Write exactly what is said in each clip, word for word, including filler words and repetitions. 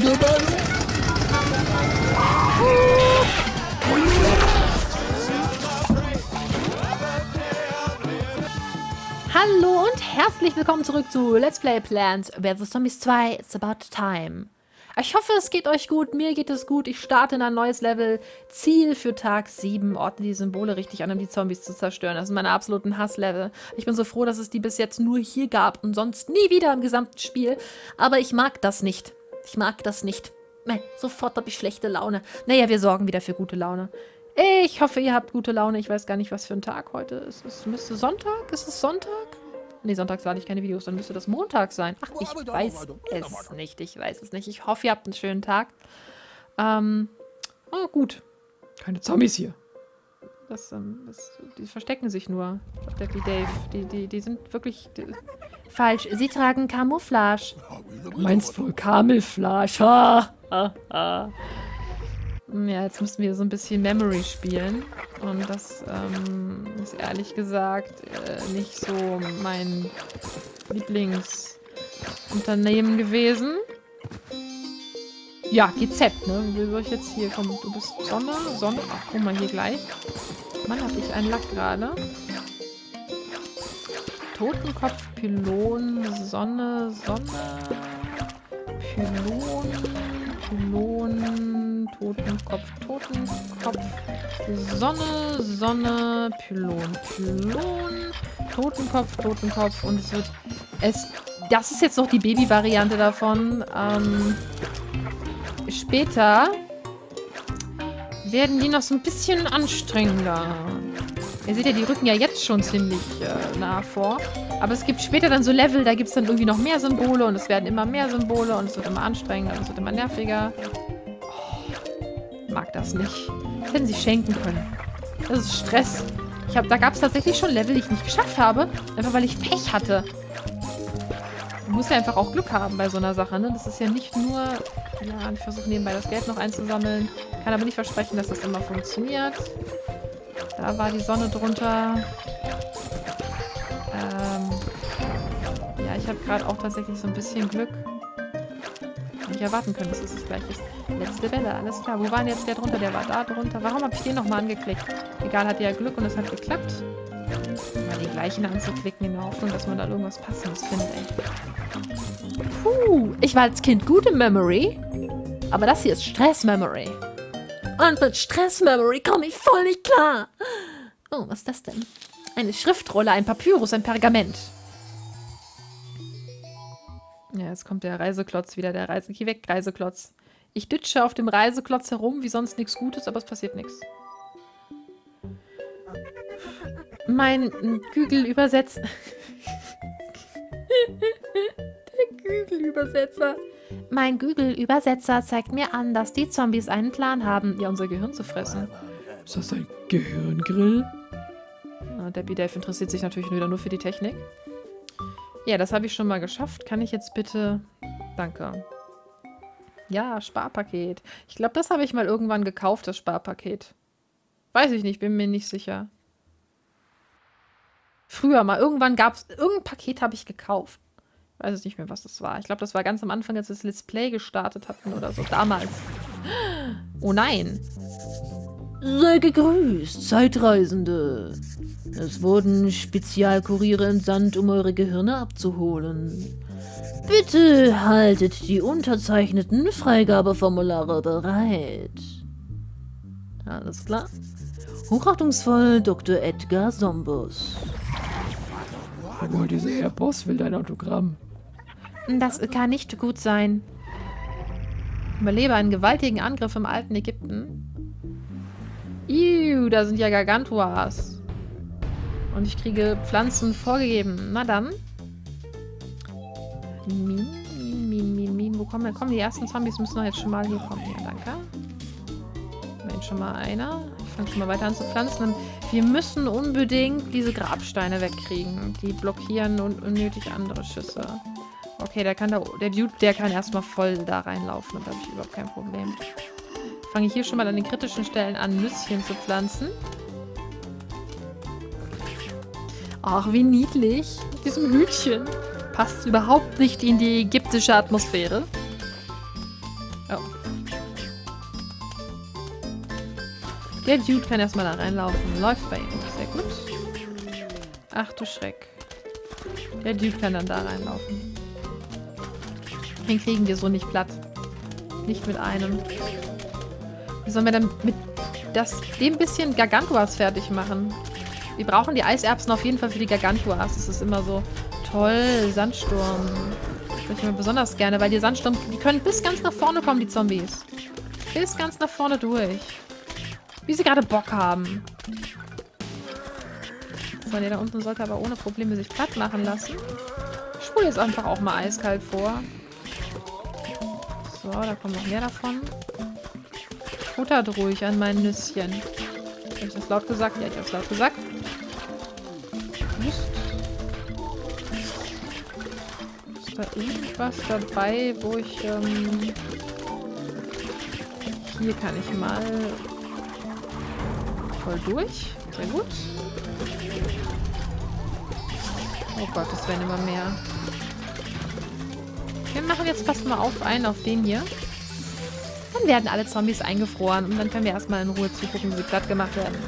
Hallo und herzlich willkommen zurück zu Let's Play Plants versus. Zombies zwei. It's about time. Ich hoffe, es geht euch gut. Mir geht es gut. Ich starte in ein neues Level. Ziel für Tag sieben. Ordne die Symbole richtig an, um die Zombies zu zerstören. Das sind meine absoluten Hasslevel. Ich bin so froh, dass es die bis jetzt nur hier gab und sonst nie wieder im gesamten Spiel. Aber ich mag das nicht. Ich mag das nicht. Nee, sofort habe ich schlechte Laune. Naja, wir sorgen wieder für gute Laune. Ich hoffe, ihr habt gute Laune. Ich weiß gar nicht, was für ein Tag heute ist. Es müsste Sonntag? Ist es Sonntag? Nee, sonntags lade ich keine Videos. Dann müsste das Montag sein. Ach, ich weiß es nicht. Ich weiß es nicht. Ich hoffe, ihr habt einen schönen Tag. Ähm, oh, gut. Keine Zombies hier. Das, ähm, das, die verstecken sich nur. Deadly Dave. Die, die, die sind wirklich... Die, falsch. Sie tragen Camouflage. Du meinst wohl Camouflage. Ha, ha, ha. Ja, jetzt müssen wir so ein bisschen Memory spielen. Und das ähm, ist ehrlich gesagt äh, nicht so mein Lieblingsunternehmen gewesen. Ja, G Z, ne? Wie soll ich jetzt hier kommen? Du bist Sonne? Sonne? Ach, guck mal hier gleich. Mann, hab ich einen Lack gerade. Totenkopf, Pylon, Sonne, Sonne, Pylon, Pylon, Totenkopf, Totenkopf, Sonne, Sonne, Pylon, Pylon, Totenkopf, Totenkopf und es wird, es, das ist jetzt noch die Baby-Variante davon, ähm, später werden die noch so ein bisschen anstrengender. Ihr seht ja, die rücken ja jetzt schon ziemlich äh, nah vor. Aber es gibt später dann so Level, da gibt es dann irgendwie noch mehr Symbole und es werden immer mehr Symbole und es wird immer anstrengender und es wird immer nerviger. Oh, mag das nicht. Das hätten sie schenken können. Das ist Stress. Ich hab, da gab es tatsächlich schon Level, die ich nicht geschafft habe. Einfach weil ich Pech hatte. Man muss ja einfach auch Glück haben bei so einer Sache, ne? Das ist ja nicht nur... Ja, ich versuche nebenbei das Geld noch einzusammeln. Kann aber nicht versprechen, dass das immer funktioniert. Da war die Sonne drunter. Ähm, ja, ich habe gerade auch tatsächlich so ein bisschen Glück. Nicht erwarten können, dass es das gleiche ist. Letzte Welle, alles klar. Wo war denn jetzt der drunter? Der war da drunter. Warum habe ich den nochmal angeklickt? Egal, hat ja Glück und es hat geklappt. Mal die gleichen anzuklicken in der Hoffnung, dass man da irgendwas Passendes findet, ey. Puh, ich war als Kind gut im Memory. Aber das hier ist Stress-Memory. Und mit Stress-Memory komme ich voll nicht klar. Oh, was ist das denn? Eine Schriftrolle, ein Papyrus, ein Pergament. Ja, jetzt kommt der Reiseklotz wieder. Der Reise... Geh weg, Reiseklotz. Ich dütsche auf dem Reiseklotz herum, wie sonst nichts Gutes, aber es passiert nichts. Mein Google-Übersetzer... Der Google-Übersetzer... Mein Google-Übersetzer zeigt mir an, dass die Zombies einen Plan haben, ja, unser Gehirn zu fressen. Ist das ein Gehirngrill? Na, Debbie Dave interessiert sich natürlich wieder nur für die Technik. Ja, das habe ich schon mal geschafft. Kann ich jetzt bitte... Danke. Ja, Sparpaket. Ich glaube, das habe ich mal irgendwann gekauft, das Sparpaket. Weiß ich nicht, bin mir nicht sicher. Früher mal. Irgendwann gab es... Irgendein Paket habe ich gekauft. Ich weiß es nicht mehr, was das war. Ich glaube, das war ganz am Anfang, als wir das Let's Play gestartet hatten oder so. Damals. Oh nein. Sei gegrüßt, Zeitreisende. Es wurden Spezialkuriere entsandt, um eure Gehirne abzuholen. Bitte haltet die unterzeichneten Freigabeformulare bereit. Alles klar. Hochachtungsvoll Doktor Edgar Sombus. Oh, dieser Herr Boss will dein Autogramm. Das kann nicht gut sein. Überlebe einen gewaltigen Angriff im alten Ägypten. Iuh, da sind ja Gargantuas. Und ich kriege Pflanzen vorgegeben. Na dann. Min, min, min, min, min. Wo kommen, kommen die ersten Zombies? Müssen doch jetzt schon mal hier kommen. Ja, danke. Immerhin schon mal einer. Ich fange schon mal weiter an zu pflanzen. Und wir müssen unbedingt diese Grabsteine wegkriegen. Die blockieren und unnötig andere Schüsse. Okay, der kann da, der Dude, der kann erstmal voll da reinlaufen. Und da habe ich überhaupt kein Problem. Fange ich hier schon mal an den kritischen Stellen an, Nüsschen zu pflanzen. Ach, wie niedlich. Mit diesem Hütchen. Passt überhaupt nicht in die ägyptische Atmosphäre. Der Dude kann erstmal da reinlaufen. Läuft bei ihm. Sehr gut. Ach du Schreck. Der Dude kann dann da reinlaufen. Den kriegen wir so nicht platt. Nicht mit einem. Wie sollen wir dann mit das, dem bisschen Gargantuas fertig machen? Wir brauchen die Eiserbsen auf jeden Fall für die Gargantuas. Das ist immer so toll. Sandsturm. Das ich mir besonders gerne, weil die Sandsturm, die können bis ganz nach vorne kommen, die Zombies. Bis ganz nach vorne durch. Wie sie gerade Bock haben. So, der da unten sollte aber ohne Probleme sich platt machen lassen. Ich spule jetzt einfach auch mal eiskalt vor. So, da kommt noch mehr davon. Futtert ruhig an mein Nüsschen. Habe ich das laut gesagt? Ja, ich habe es laut gesagt. Mist. Ist da irgendwas dabei, wo ich... Ähm hier kann ich mal... voll durch. Sehr gut. Oh Gott, es werden immer mehr. Wir machen jetzt fast mal auf einen auf den hier. Dann werden alle Zombies eingefroren und dann können wir erstmal in Ruhe zugucken, wie sie platt gemacht werden.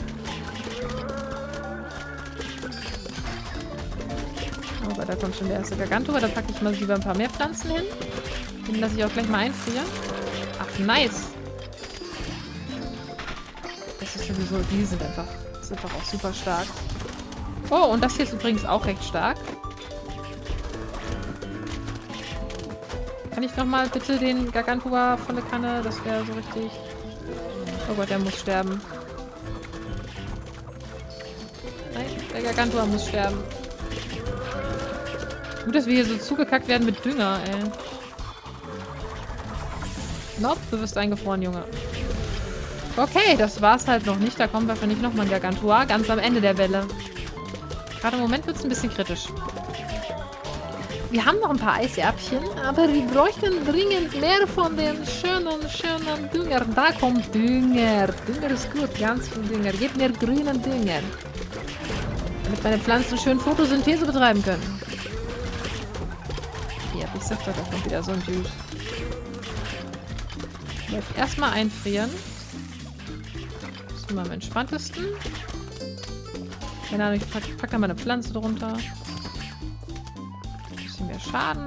Oh Gott, da kommt schon der erste Gargantua. Da packe ich mal lieber ein paar mehr Pflanzen hin. Den lasse ich auch gleich mal einfrieren. Ach, nice. Das ist sowieso, die sind einfach, sind einfach auch super stark. Oh, und das hier ist übrigens auch recht stark. Kann ich nochmal bitte den Gargantua von der Kanne? Das wäre so richtig... Oh Gott, der muss sterben. Nein, der Gargantua muss sterben. Gut, dass wir hier so zugekackt werden mit Dünger, ey. Nope, du wirst eingefroren, Junge. Okay, das war's halt noch nicht. Da kommt wahrscheinlich nochmal ein Gargantua. Ganz am Ende der Welle. Gerade im Moment wird es ein bisschen kritisch. Wir haben noch ein paar Eiserbchen, aber wir bräuchten dringend mehr von den schönen, schönen Düngern. Da kommt Dünger. Dünger ist gut, ganz viel Dünger. Gebt mir grünen Dünger. Damit meine Pflanzen schön Photosynthese betreiben können. Ja, ich sag doch, da kommt wieder so ein Dude. Ich werde erstmal einfrieren. Das ist immer am entspanntesten. Keine Ahnung, ich packe pack da mal eine Pflanze drunter. Ein bisschen mehr Schaden.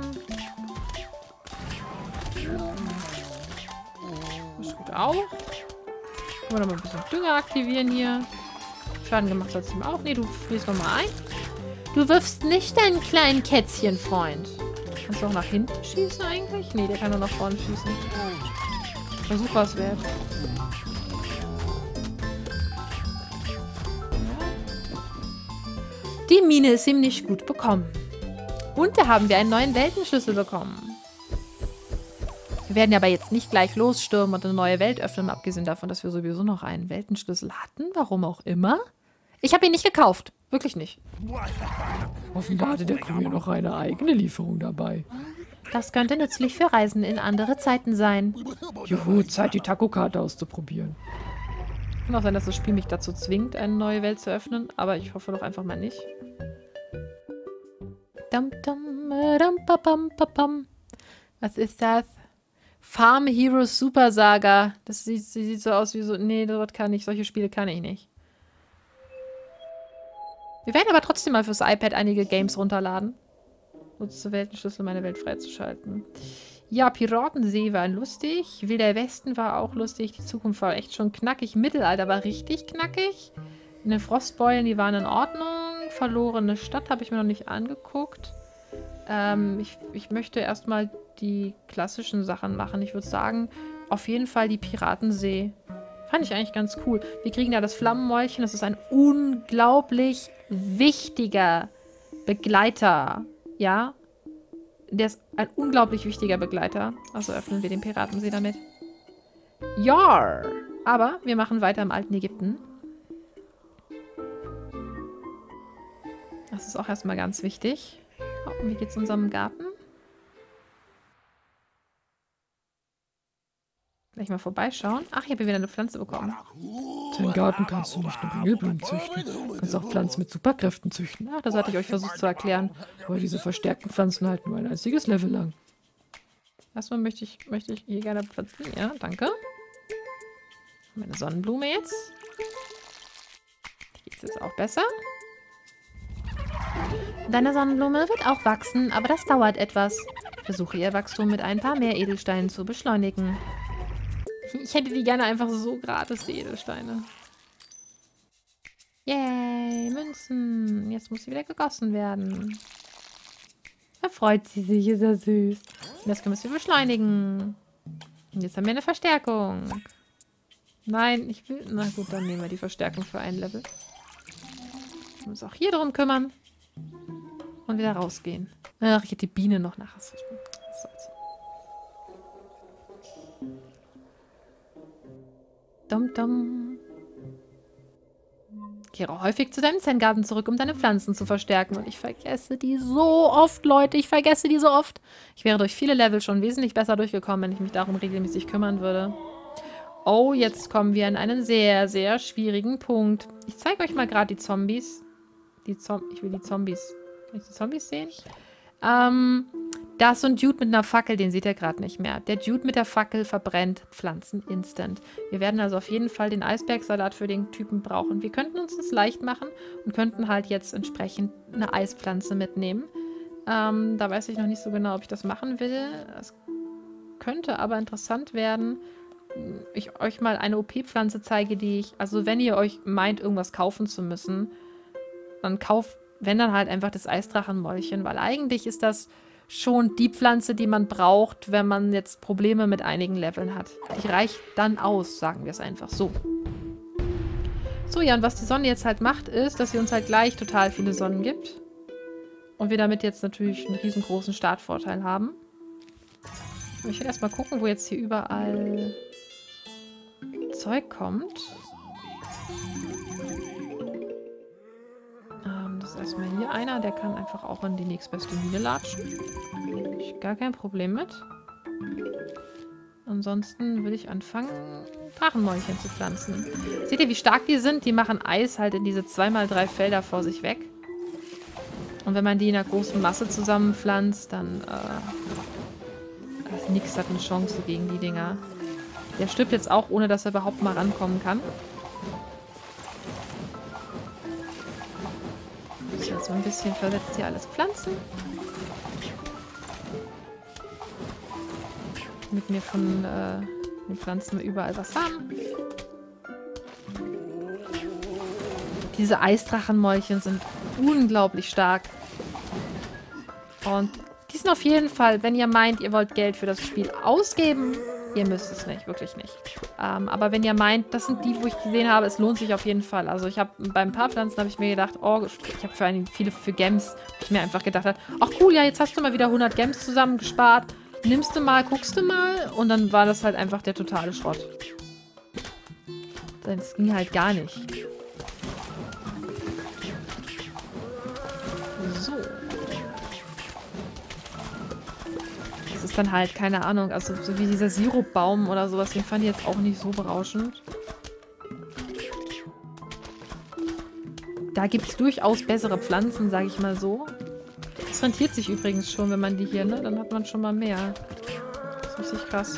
Das ist gut auch. Können wir noch mal ein bisschen Dünger aktivieren hier. Schaden gemacht hat es ihm auch. Nee, du frierst noch mal ein. Du wirfst nicht deinen kleinen Kätzchen, Freund. Kannst du auch nach hinten schießen eigentlich? Nee, der kann nur nach vorne schießen. Versuch was wert. Die Mine ist ihm nicht gut bekommen. Und da haben wir einen neuen Weltenschlüssel bekommen. Wir werden ja aber jetzt nicht gleich losstürmen und eine neue Welt öffnen, abgesehen davon, dass wir sowieso noch einen Weltenschlüssel hatten. Warum auch immer. Ich habe ihn nicht gekauft. Wirklich nicht. Offenbar hatte der Kurier noch eine eigene Lieferung dabei. Das könnte nützlich für Reisen in andere Zeiten sein. Juhu, Zeit, die Taco-Karte auszuprobieren. Kann auch sein, dass das Spiel mich dazu zwingt, eine neue Welt zu öffnen, aber ich hoffe doch einfach mal nicht. Dum, dum, dum, ba, bam, ba, bam. Was ist das? Farm Heroes Super Saga. Das sieht, sieht so aus wie so... Nee, das kann ich. Solche Spiele kann ich nicht. Wir werden aber trotzdem mal fürs iPad einige Games runterladen. Nutze Weltenschlüssel, meine Welt freizuschalten. Ja, Piratensee war lustig. Wilder Westen war auch lustig. Die Zukunft war echt schon knackig. Mittelalter war richtig knackig. In den Frostbeulen, die waren in Ordnung. Verlorene Stadt habe ich mir noch nicht angeguckt. Ähm, ich, ich möchte erstmal die klassischen Sachen machen. Ich würde sagen, auf jeden Fall die Piratensee. Fand ich eigentlich ganz cool. Wir kriegen da das Flammenmäulchen. Das ist ein unglaublich wichtiger Begleiter. Ja, der ist ein unglaublich wichtiger Begleiter. Also öffnen wir den Piratensee damit. Jar! Aber wir machen weiter im alten Ägypten. Das ist auch erstmal ganz wichtig. Oh, und wie geht's unserem Garten? Gleich mal vorbeischauen. Ach, ich habe hier wieder eine Pflanze bekommen. Deinen Garten kannst du nicht nur Ringelblumen züchten. Du kannst auch Pflanzen mit Superkräften züchten. Ach, das hatte ich euch versucht zu erklären. Aber diese verstärkten Pflanzen halten nur ein einziges Level lang. Erstmal möchte ich, möchte ich hier gerne pflanzen. Ja, danke. Meine Sonnenblume jetzt. Geht es jetzt auch besser? Deine Sonnenblume wird auch wachsen, aber das dauert etwas. Versuche ihr Wachstum mit ein paar mehr Edelsteinen zu beschleunigen. Ich hätte die gerne einfach so gratis, die Edelsteine. Yay, Münzen. Jetzt muss sie wieder gegossen werden. Da freut sie sich, ist ja süß. Und das können wir beschleunigen. Und jetzt haben wir eine Verstärkung. Nein, ich will... Na gut, dann nehmen wir die Verstärkung für ein Level. Wir müssen uns auch hier drum kümmern. Und wieder rausgehen. Ach, ich hätte die Biene noch nach. Was soll's. Dum dum. Kehre häufig zu deinem Zen-Garten zurück, um deine Pflanzen zu verstärken. Und ich vergesse die so oft, Leute. Ich vergesse die so oft. Ich wäre durch viele Level schon wesentlich besser durchgekommen, wenn ich mich darum regelmäßig kümmern würde. Oh, jetzt kommen wir an einen sehr, sehr schwierigen Punkt. Ich zeige euch mal gerade die Zombies. Die Zom ich will die Zombies. Kann ich die Zombies sehen? Ähm, da ist so ein Dude mit einer Fackel, den seht ihr gerade nicht mehr. Der Dude mit der Fackel verbrennt Pflanzen instant. Wir werden also auf jeden Fall den Eisbergsalat für den Typen brauchen. Wir könnten uns das leicht machen und könnten halt jetzt entsprechend eine Eispflanze mitnehmen. Ähm, da weiß ich noch nicht so genau, ob ich das machen will. Es könnte aber interessant werden, ich euch mal eine O P-Pflanze zeige, die ich, also wenn ihr euch meint, irgendwas kaufen zu müssen, dann kauft, wenn dann halt einfach das Eisdrachenmäulchen, weil eigentlich ist das schon die Pflanze, die man braucht, wenn man jetzt Probleme mit einigen Leveln hat. Die reicht dann aus, sagen wir es einfach so. So, ja, und was die Sonne jetzt halt macht, ist, dass sie uns halt gleich total viele Sonnen gibt. Und wir damit jetzt natürlich einen riesengroßen Startvorteil haben. Ich will erstmal gucken, wo jetzt hier überall Zeug kommt. Ähm, das ist erstmal hier einer, der kann einfach auch in die nächstbeste Mine latschen. Ich gar kein Problem mit. Ansonsten will ich anfangen, Drachenmäulchen zu pflanzen. Seht ihr, wie stark die sind? Die machen Eis halt in diese zwei mal drei Felder vor sich weg. Und wenn man die in einer großen Masse zusammenpflanzt, dann äh, also nix hat eine Chance gegen die Dinger. Der stirbt jetzt auch, ohne dass er überhaupt mal rankommen kann. Ich muss so ein bisschen versetzt hier alles pflanzen. Damit wir von äh, den Pflanzen überall was haben. Diese Eisdrachenmäulchen sind unglaublich stark. Und die sind auf jeden Fall, wenn ihr meint, ihr wollt Geld für das Spiel ausgeben, ihr müsst es nicht, wirklich nicht. Ähm, aber wenn ihr meint, das sind die, wo ich gesehen habe, es lohnt sich auf jeden Fall. Also ich habe bei ein paar Pflanzen habe ich mir gedacht, oh, ich habe für einen, viele für Gems, ich mir einfach gedacht habe, ach cool, ja, jetzt hast du mal wieder hundert Gems zusammengespart. Nimmst du mal, guckst du mal und dann war das halt einfach der totale Schrott. Das ging halt gar nicht. So. Das ist dann halt, keine Ahnung, also so wie dieser Sirupbaum oder sowas, den fand ich jetzt auch nicht so berauschend. Da gibt es durchaus bessere Pflanzen, sage ich mal so. Das rentiert sich übrigens schon, wenn man die hier, ne? Dann hat man schon mal mehr. Das ist richtig krass.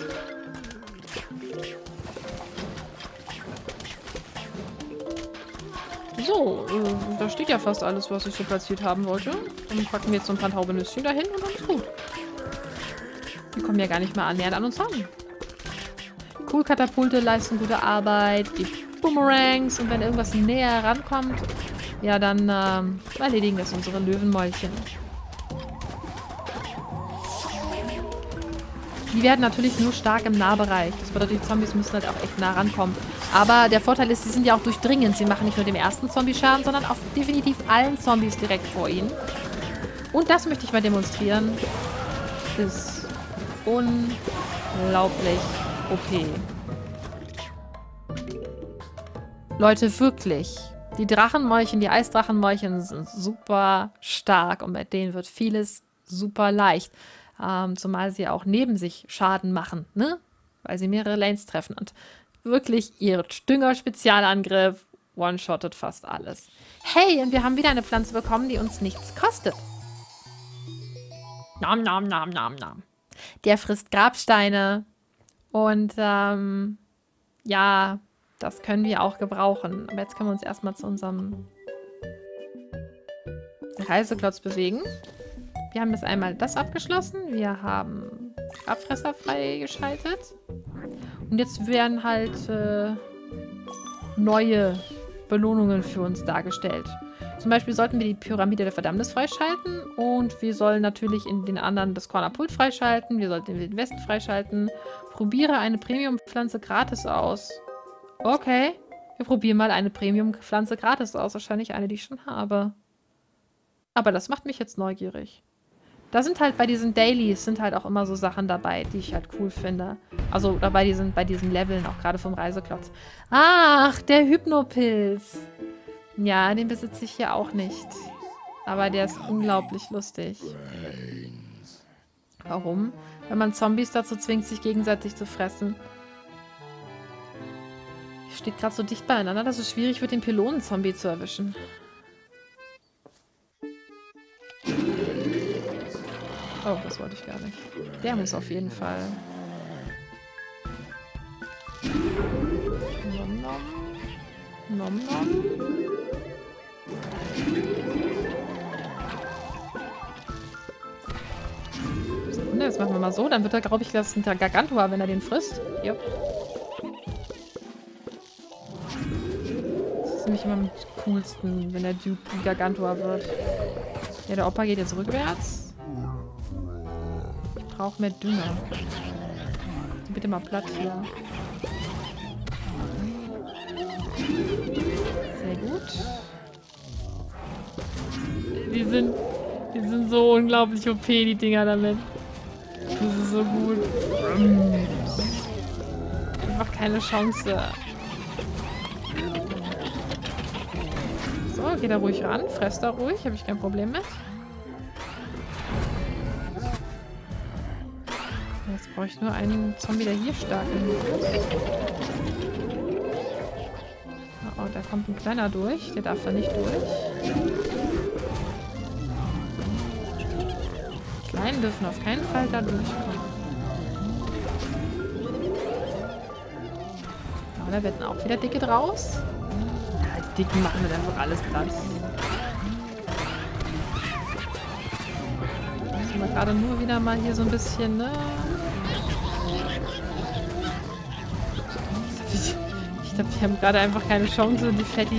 So, äh, da steht ja fast alles, was ich so platziert haben wollte. Dann packen wir jetzt so ein paar taube Nüsschen dahin und dann ist gut. Die kommen ja gar nicht mehr annähernd an uns ran. Cool-Katapulte leisten gute Arbeit. Die Boomerangs. Und wenn irgendwas näher rankommt, ja, dann ähm, erledigen das unsere Löwenmäulchen. Die werden natürlich nur stark im Nahbereich. Das bedeutet, die Zombies müssen halt auch echt nah rankommen. Aber der Vorteil ist, sie sind ja auch durchdringend. Sie machen nicht nur dem ersten Zombie Schaden, sondern auch definitiv allen Zombies direkt vor ihnen. Und das möchte ich mal demonstrieren. Ist unglaublich O P. Leute, wirklich. Die Drachenmäulchen, die Eisdrachenmäulchen sind super stark und mit denen wird vieles super leicht. Ähm, zumal sie auch neben sich Schaden machen, ne? Weil sie mehrere Lanes treffen. Und wirklich, ihr Dünger-Spezialangriff one-shottet fast alles. Hey, und wir haben wieder eine Pflanze bekommen, die uns nichts kostet. Nom, nom, nom, nom, nom. Der frisst Grabsteine. Und, ähm, ja, Das können wir auch gebrauchen. Aber jetzt können wir uns erstmal zu unserem Reiseklotz bewegen. Wir haben jetzt einmal das abgeschlossen. Wir haben Abfresser freigeschaltet. Und jetzt werden halt äh, neue Belohnungen für uns dargestellt. Zum Beispiel sollten wir die Pyramide der Verdammnis freischalten und wir sollen natürlich in den anderen das Cornerpult freischalten. Wir sollten den Wilden Westen freischalten. Probiere eine Premium-Pflanze gratis aus. Okay, wir probieren mal eine Premium-Pflanze gratis aus. Wahrscheinlich eine, die ich schon habe. Aber das macht mich jetzt neugierig. Da sind halt bei diesen Dailies sind halt auch immer so Sachen dabei, die ich halt cool finde. Also dabei die sind bei diesen Leveln, auch gerade vom Reiseklotz. Ach, der Hypnopilz. Ja, den besitze ich hier auch nicht. Aber der ist unglaublich lustig. Warum? Wenn man Zombies dazu zwingt, sich gegenseitig zu fressen. Steht gerade so dicht beieinander, dass es schwierig wird, den Pylonen-Zombie zu erwischen. Oh, das wollte ich gar nicht. Der muss auf jeden Fall. Nom nom. Nom nom. Sekunde, das machen wir mal so. Dann wird er, glaube ich, das ein Gargantua, wenn er den frisst. Jupp. Das ist nämlich immer am coolsten, wenn der Dude ein Gargantua wird. Ja, der Opa geht jetzt rückwärts. Ich brauche mehr Dünger. Bitte mal platt hier. Sehr gut. Die sind, die sind so unglaublich O P, die Dinger damit. Das ist so gut. Einfach keine Chance. So, geht da ruhig ran. Fresst da ruhig. Habe ich kein Problem mit. Jetzt brauche ich nur einen Zombie, der hier stark ist. Oh, oh, da kommt ein kleiner durch. Der darf da nicht durch. Die Kleinen dürfen auf keinen Fall da durchkommen. Oh, da werden auch wieder Dicke draus. Ja, die Dicken machen mir einfach alles platt. Müssen wir gerade nur wieder mal hier so ein bisschen, ne? Ich glaube, die haben gerade einfach keine Chance, die Fettis.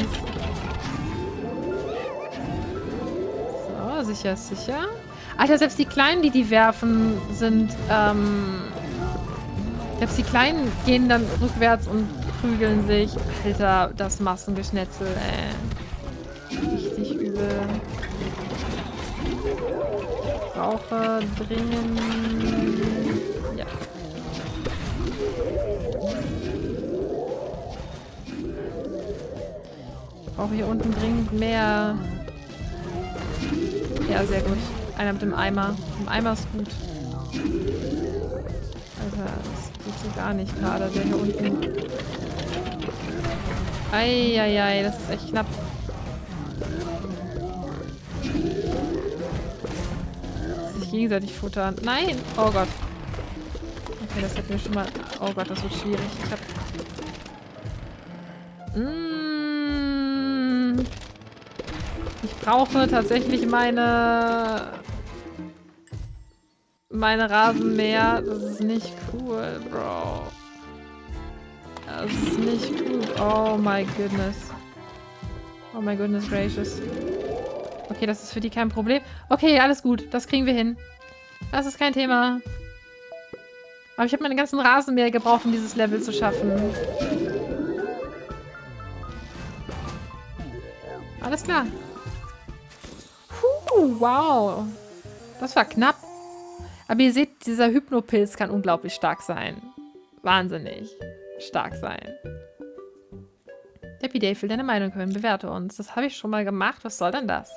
So, sicher ist sicher. Alter, selbst die Kleinen, die die werfen, sind, ähm... Selbst die Kleinen gehen dann rückwärts und prügeln sich. Alter, das Massengeschnetzel, ey. Richtig übel. Ich brauche dringend... Ja. Ich brauche hier unten dringend mehr. Ja, sehr gut. Einer mit dem Eimer. Im Eimer ist gut. Alter, das geht so gar nicht gerade. Der hier unten. Eieiei, das ist echt knapp. Sich gegenseitig futtern. Nein! Oh Gott. Okay, das hätten wir schon mal... Oh Gott, das wird schwierig. Ich hab... Mmh. Ich brauche tatsächlich meine... Meine Rasenmäher. Das ist nicht cool, Bro. Das ist nicht cool. Oh my goodness. Oh my goodness gracious. Okay, das ist für die kein Problem. Okay, alles gut. Das kriegen wir hin. Das ist kein Thema. Aber ich habe meine ganzen Rasenmäher gebraucht, um dieses Level zu schaffen. Alles klar. Puh, wow. Das war knapp. Aber ihr seht, dieser Hypnopilz kann unglaublich stark sein. Wahnsinnig stark sein. Happy Day, will deine Meinung hören. Bewerte uns. Das habe ich schon mal gemacht. Was soll denn das?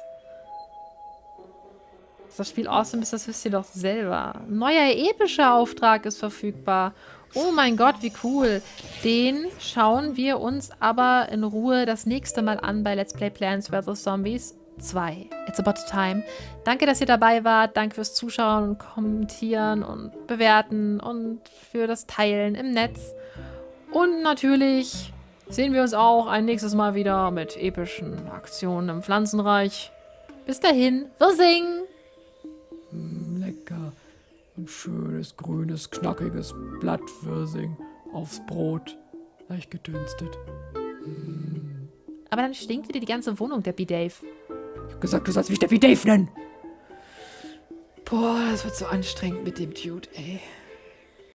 Dass das Spiel awesome ist, das wisst ihr doch selber. Ein neuer epischer Auftrag ist verfügbar. Oh mein Gott, wie cool. Den schauen wir uns aber in Ruhe das nächste Mal an bei Let's Play Plants versus. Zombies zwei. It's about time. Danke, dass ihr dabei wart. Danke fürs Zuschauen und Kommentieren und Bewerten und für das Teilen im Netz. Und natürlich sehen wir uns auch ein nächstes Mal wieder mit epischen Aktionen im Pflanzenreich. Bis dahin, wir singen! Mm, lecker. Ein schönes, grünes, knackiges Blattwirsing aufs Brot. Leicht gedünstet. Mm. Aber dann stinkt wieder die ganze Wohnung, Deppy Dave. Ich hab gesagt, du sollst mich Deppy Dave nennen. Boah, das wird so anstrengend mit dem Dude, ey.